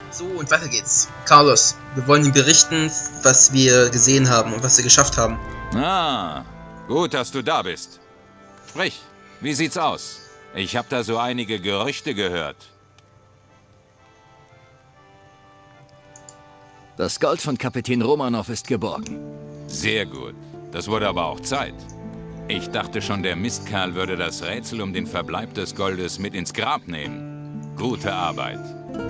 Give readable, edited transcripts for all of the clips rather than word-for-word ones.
So, und weiter geht's. Carlos, wir wollen Ihnen berichten, was wir gesehen haben und was wir geschafft haben. Ah, gut, dass du da bist. Sprich, wie sieht's aus? Ich habe da so einige Gerüchte gehört. Das Gold von Kapitän Romanov ist geborgen. Sehr gut. Das wurde aber auch Zeit. Ich dachte schon, der Mistkerl würde das Rätsel um den Verbleib des Goldes mit ins Grab nehmen. Gute Arbeit.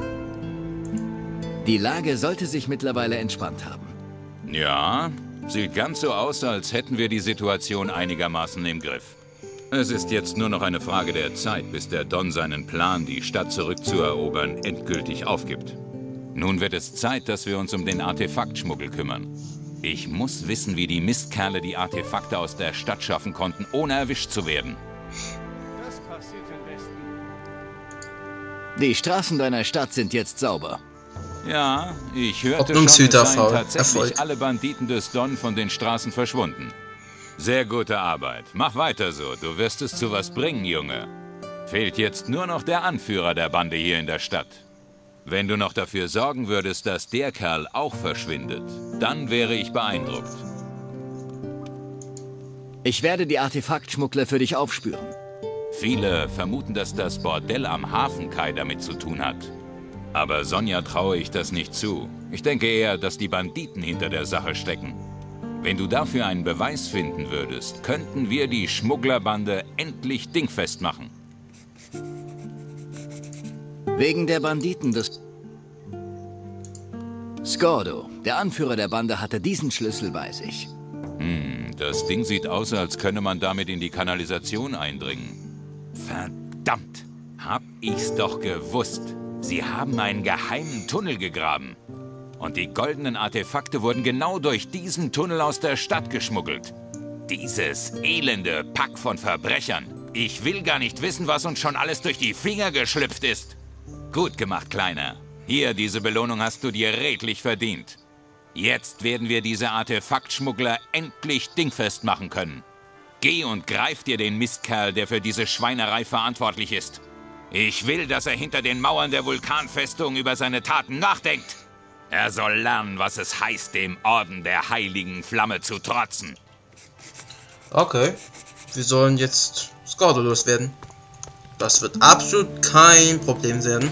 Die Lage sollte sich mittlerweile entspannt haben. Ja, sieht ganz so aus, als hätten wir die Situation einigermaßen im Griff. Es ist jetzt nur noch eine Frage der Zeit, bis der Don seinen Plan, die Stadt zurückzuerobern, endgültig aufgibt. Nun wird es Zeit, dass wir uns um den Artefaktschmuggel kümmern. Ich muss wissen, wie die Mistkerle die Artefakte aus der Stadt schaffen konnten, ohne erwischt zu werden. Das passiert im Westen. Die Straßen deiner Stadt sind jetzt sauber. Ja, ich hörte schon, es Ordnungshüter seien tatsächlich Erfolg. alle Banditen des Don von den Straßen verschwunden. Sehr gute Arbeit. Mach weiter so, du wirst es zu was bringen, Junge. Fehlt jetzt nur noch der Anführer der Bande hier in der Stadt. Wenn du noch dafür sorgen würdest, dass der Kerl auch verschwindet, dann wäre ich beeindruckt. Ich werde die Artefaktschmuggler für dich aufspüren. Viele vermuten, dass das Bordell am Hafenkai damit zu tun hat. Aber Sonja traue ich das nicht zu. Ich denke eher, dass die Banditen hinter der Sache stecken. Wenn du dafür einen Beweis finden würdest, könnten wir die Schmugglerbande endlich dingfest machen. Wegen der Banditen des... Scordo, der Anführer der Bande, hatte diesen Schlüssel bei sich. Das Ding sieht aus, als könne man damit in die Kanalisation eindringen. Verdammt! Hab ich's doch gewusst. Sie haben einen geheimen Tunnel gegraben. Und die goldenen Artefakte wurden genau durch diesen Tunnel aus der Stadt geschmuggelt. Dieses elende Pack von Verbrechern. Ich will gar nicht wissen, was uns schon alles durch die Finger geschlüpft ist. Gut gemacht, Kleiner. Hier, diese Belohnung hast du dir redlich verdient. Jetzt werden wir diese Artefaktschmuggler endlich dingfest machen können. Geh und greif dir den Mistkerl, der für diese Schweinerei verantwortlich ist. Ich will, dass er hinter den Mauern der Vulkanfestung über seine Taten nachdenkt. Er soll lernen, was es heißt, dem Orden der heiligen Flamme zu trotzen. Okay, wir sollen jetzt Scordo loswerden. Das wird absolut kein Problem werden.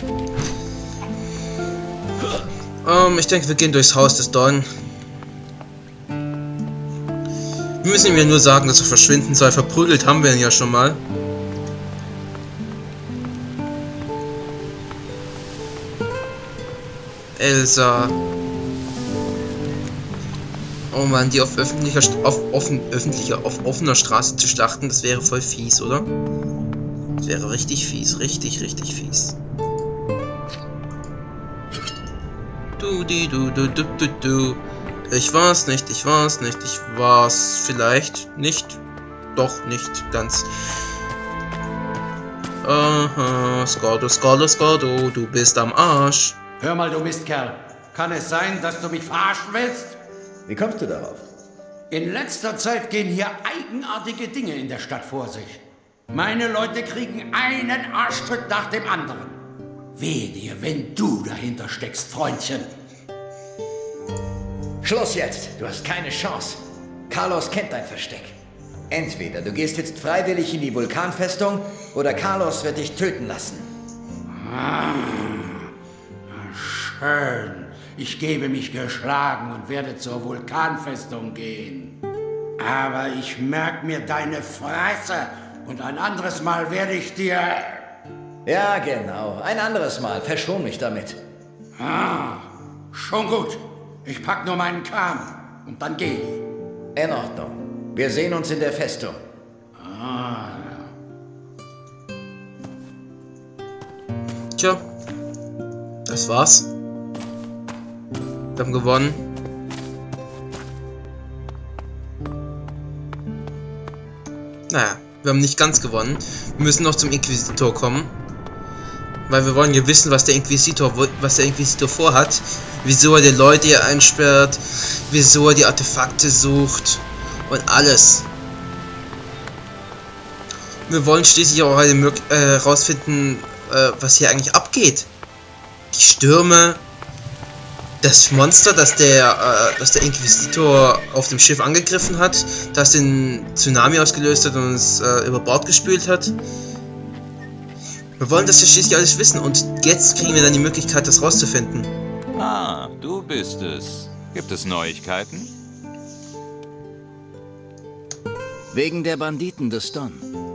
Ich denke, wir gehen durchs Haus des Don. Wir müssen ihm ja nur sagen, dass er verschwinden soll. Verprügelt haben wir ihn ja schon mal. Elsa. Oh man, die auf offener Straße zu schlachten, das wäre voll fies, oder? Das wäre richtig fies, richtig fies. Du. Ich war's nicht, ich war's vielleicht nicht. Doch, nicht ganz. Aha, Scordo, du bist am Arsch. Hör mal, du Mistkerl. Kann es sein, dass du mich verarschen willst? Wie kommst du darauf? In letzter Zeit gehen hier eigenartige Dinge in der Stadt vor sich. Meine Leute kriegen einen Arschtritt nach dem anderen. Wehe dir, wenn du dahinter steckst, Freundchen. Schluss jetzt! Du hast keine Chance. Carlos kennt dein Versteck. Entweder du gehst jetzt freiwillig in die Vulkanfestung oder Carlos wird dich töten lassen. Schön. Ich gebe mich geschlagen und werde zur Vulkanfestung gehen. Aber ich merk mir deine Fresse und ein anderes Mal werde ich dir... Ja, genau. Ein anderes Mal. Verschon mich damit. Schon gut. Ich pack nur meinen Kram und dann geh ich. In Ordnung. Wir sehen uns in der Festung. Tja, das war's. Wir haben gewonnen. Naja, wir haben nicht ganz gewonnen. Wir müssen noch zum Inquisitor kommen. Weil wir wollen ja wissen, was der Inquisitor vorhat. Wieso er die Leute hier einsperrt. Wieso er die Artefakte sucht. Und alles. Wir wollen schließlich auch herausfinden, was hier eigentlich abgeht. Die Stürme, Das Monster, das der Inquisitor auf dem Schiff angegriffen hat, das den Tsunami ausgelöst hat und uns über Bord gespült hat. Wir wollen das ja schließlich alles wissen und jetzt kriegen wir dann die Möglichkeit, das rauszufinden. Ah, du bist es. Gibt es Neuigkeiten? Wegen der Banditen des Don.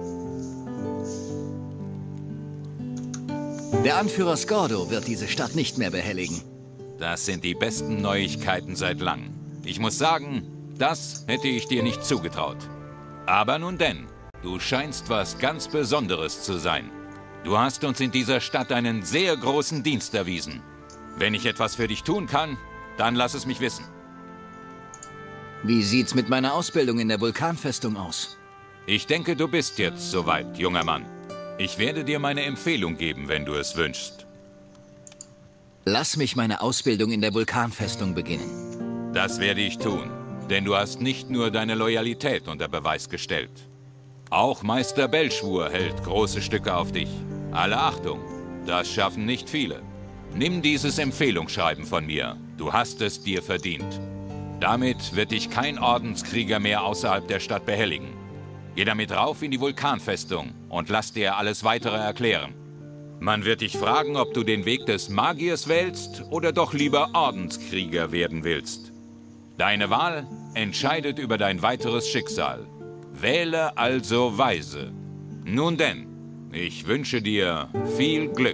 Der Anführer Scordo wird diese Stadt nicht mehr behelligen. Das sind die besten Neuigkeiten seit langem. Ich muss sagen, das hätte ich dir nicht zugetraut. Aber nun denn, du scheinst was ganz Besonderes zu sein. Du hast uns in dieser Stadt einen sehr großen Dienst erwiesen. Wenn ich etwas für dich tun kann, dann lass es mich wissen. Wie sieht's mit meiner Ausbildung in der Vulkanfestung aus? Ich denke, du bist jetzt soweit, junger Mann. Ich werde dir meine Empfehlung geben, wenn du es wünschst. Lass mich meine Ausbildung in der Vulkanfestung beginnen. Das werde ich tun, denn du hast nicht nur deine Loyalität unter Beweis gestellt. Auch Meister Belschwur hält große Stücke auf dich. Alle Achtung, das schaffen nicht viele. Nimm dieses Empfehlungsschreiben von mir. Du hast es dir verdient. Damit wird dich kein Ordenskrieger mehr außerhalb der Stadt behelligen. Geh damit rauf in die Vulkanfestung und lass dir alles Weitere erklären. Man wird dich fragen, ob du den Weg des Magiers wählst oder doch lieber Ordenskrieger werden willst. Deine Wahl entscheidet über dein weiteres Schicksal. Wähle also weise. Nun denn, ich wünsche dir viel Glück.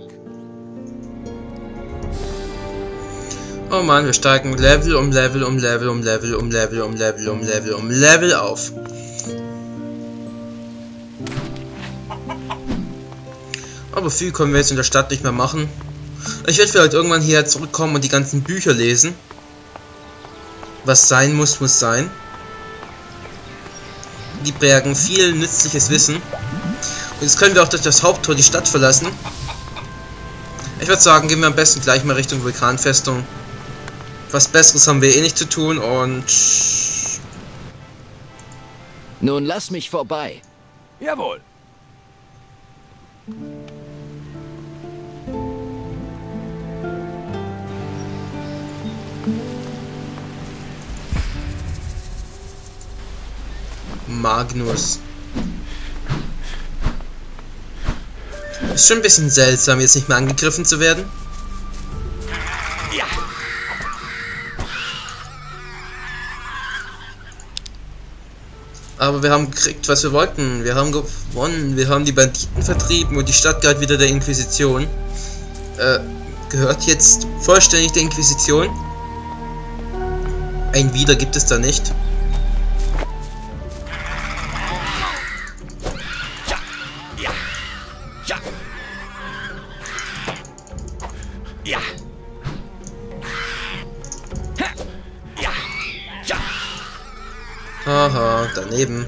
Oh Mann, wir steigen Level um Level um Level um Level um Level um Level um Level um Level auf. Aber viel können wir jetzt in der Stadt nicht mehr machen. Ich werde vielleicht irgendwann hierher zurückkommen und die ganzen Bücher lesen. Was sein muss, muss sein. Die bergen viel nützliches Wissen. Und jetzt können wir auch durch das Haupttor die Stadt verlassen. Ich würde sagen, gehen wir am besten gleich mal Richtung Vulkanfestung. Was Besseres haben wir eh nicht zu tun und... Nun lass mich vorbei. Jawohl. Magnus. Ist schon ein bisschen seltsam, jetzt nicht mehr angegriffen zu werden. Ja. Aber wir haben gekriegt, was wir wollten. Wir haben gewonnen. Wir haben die Banditen vertrieben und die Stadt gehört wieder der Inquisition. Gehört jetzt vollständig der Inquisition. Ein Wieder gibt es da nicht. Ja. Ja. Ja. Haha, daneben.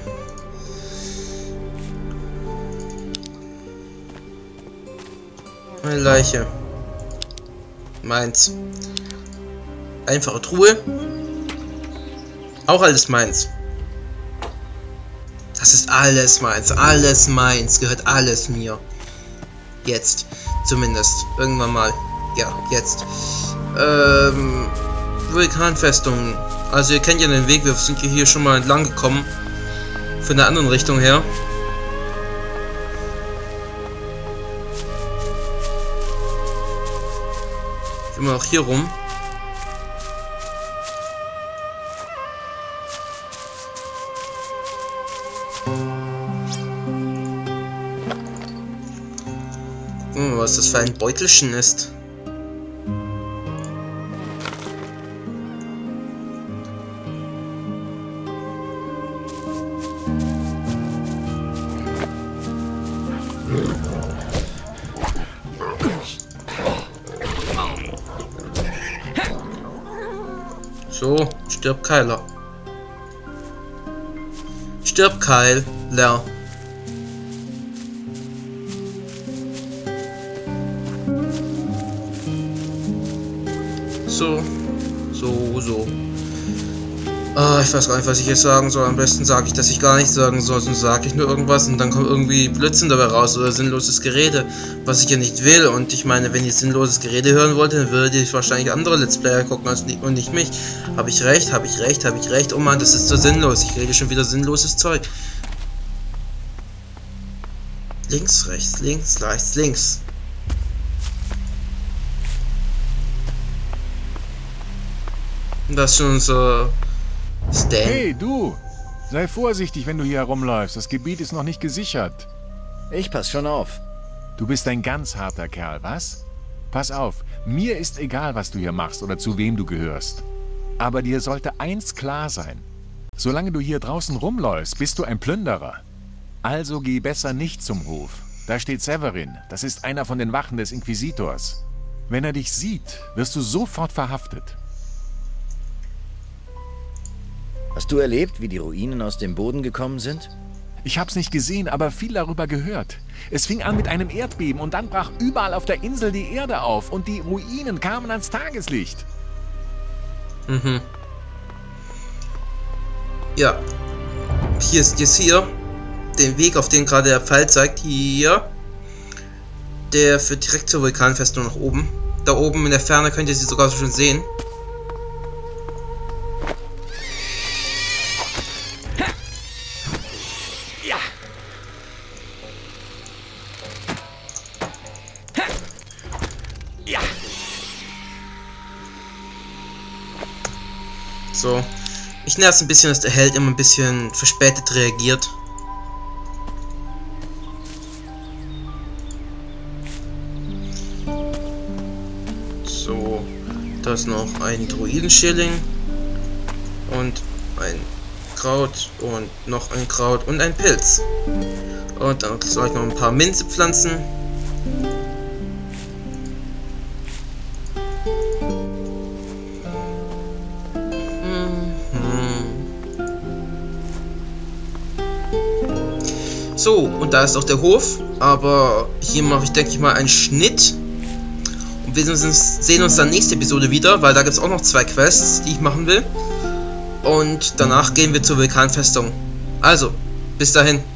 Eine Leiche. Meins. Einfache Truhe. Auch alles meins. Das ist alles meins. Alles meins. Gehört alles mir. Jetzt. Zumindest. Irgendwann mal. Ja, jetzt. Vulkanfestung. Also ihr kennt ja den Weg, wir sind hier schon mal entlang gekommen. Von der anderen Richtung her. Immer noch hier rum. Was das für ein Beutelchen ist. So, stirb Keiler. Stirb Keiler. So. Ich weiß gar nicht, was ich jetzt sagen soll. Am besten sage ich, dass ich gar nichts sagen soll, sonst sage ich nur irgendwas und dann kommt irgendwie Blödsinn dabei raus oder sinnloses Gerede, was ich ja nicht will. Und ich meine, wenn ihr sinnloses Gerede hören wollt, dann würdet ihr wahrscheinlich andere Let's Player gucken und nicht mich. Habe ich recht? Habe ich recht? Habe ich recht? Oh Mann, das ist so sinnlos. Ich rede schon wieder sinnloses Zeug. Links, rechts, links, rechts, links. Das ist schon so... Stan. Hey, du! Sei vorsichtig, wenn du hier herumläufst. Das Gebiet ist noch nicht gesichert. Ich pass schon auf. Du bist ein ganz harter Kerl, was? Pass auf, mir ist egal, was du hier machst oder zu wem du gehörst. Aber dir sollte eins klar sein. Solange du hier draußen rumläufst, bist du ein Plünderer. Also geh besser nicht zum Hof. Da steht Severin. Das ist einer von den Wachen des Inquisitors. Wenn er dich sieht, wirst du sofort verhaftet. Hast du erlebt, wie die Ruinen aus dem Boden gekommen sind? Ich hab's nicht gesehen, aber viel darüber gehört. Es fing an mit einem Erdbeben und dann brach überall auf der Insel die Erde auf und die Ruinen kamen ans Tageslicht. Mhm. Ja. Hier ist jetzt hier den Weg, auf den gerade der Pfeil zeigt. Hier. Der führt direkt zur Vulkanfestung nach oben. Da oben in der Ferne könnt ihr sie sogar schon sehen. So. Ich nerv's ein bisschen, dass der Held immer ein bisschen verspätet reagiert. So. Da ist noch ein Druidenschilling. Und ein Kraut. Und noch ein Kraut. Und ein Pilz. Und dann soll ich noch ein paar Minze pflanzen. So, und da ist auch der Hof, aber hier mache ich, denke ich mal, einen Schnitt. Und wir sehen uns dann nächste Episode wieder, weil da gibt es auch noch 2 Quests, die ich machen will. Und danach gehen wir zur Vulkanfestung. Also, bis dahin.